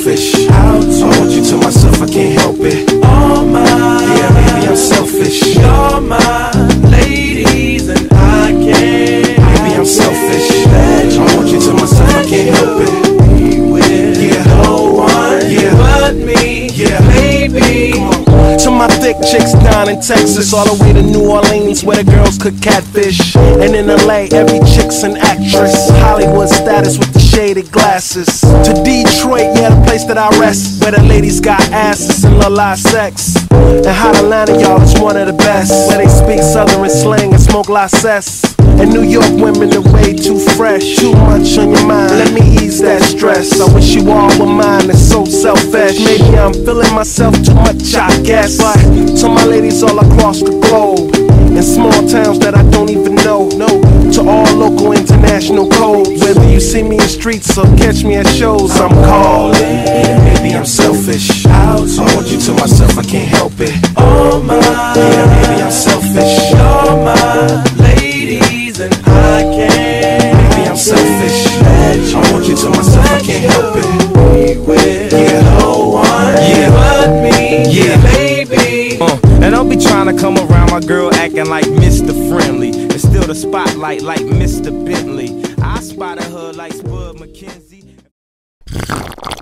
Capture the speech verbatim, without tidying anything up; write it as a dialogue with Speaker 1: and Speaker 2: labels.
Speaker 1: selfish. I want you to myself, I can't help it. All mine. Yeah, baby, I'm selfish. You're my ladies and I can't. Baby, I'm selfish. I want you to myself, I can't help it. Yeah, no one yeah. but me. Yeah, baby. Come on. To my thick chicks down in Texas, all the way to New Orleans where the girls cook catfish. And in L A, every chick's an actress. Hollywood status with the shaded glasses. To Detroit, yeah, the place that I rest, where the ladies got asses and love live sex. And hot Atlanta, y'all, is one of the best, where they speak southern slang and smoke la cess. And New York women are way too fresh. Too much on your mind, let me ease that stress. I wish you all were mine, it's so selfish. Maybe I'm feeling myself too much, I guess. But to my ladies all across the globe, in small towns that I don't even know, no. To all local international codes, whether you see me in streets or catch me at shows, I'm calling. Maybe I'm selfish. I want you to myself, I can't help it. Oh my, yeah, maybe I'm selfish. You're my ladies and I can't. Maybe I'm selfish. I want you to myself, I can't help it. Yeah, no one yeah. but me. Yeah, baby. Uh, and don't be trying to come around my girl acting like Mister Friendly and still the spotlight like Mister Bentley. I spotted her like Spud McKenzie.